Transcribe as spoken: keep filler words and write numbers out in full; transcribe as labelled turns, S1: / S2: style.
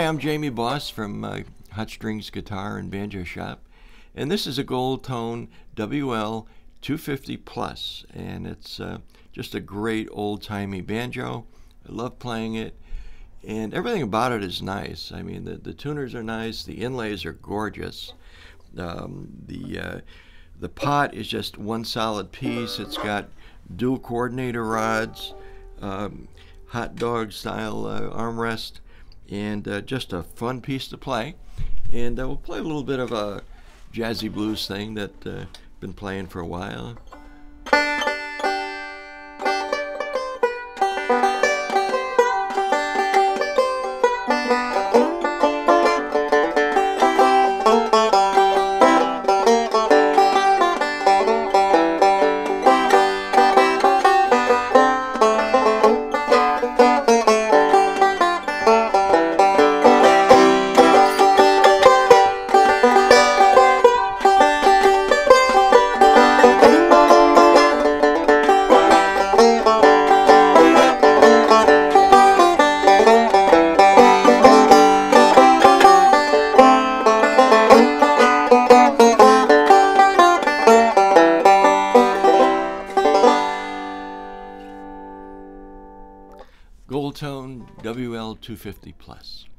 S1: I'm Jamie Boss from uh, Hot Strings Guitar and Banjo Shop, and this is a Goldtone W L two fifty Plus, and it's uh, just a great old-timey banjo. I love playing it, and everything about it is nice. I mean, the, the tuners are nice, the inlays are gorgeous. Um, the, uh, the pot is just one solid piece. It's got dual coordinator rods, um, hot dog style uh, armrest, and uh, just a fun piece to play. And uh, we'll play a little bit of a jazzy blues thing that I've uh, been playing for a while. Goldtone W L two fifty Plus.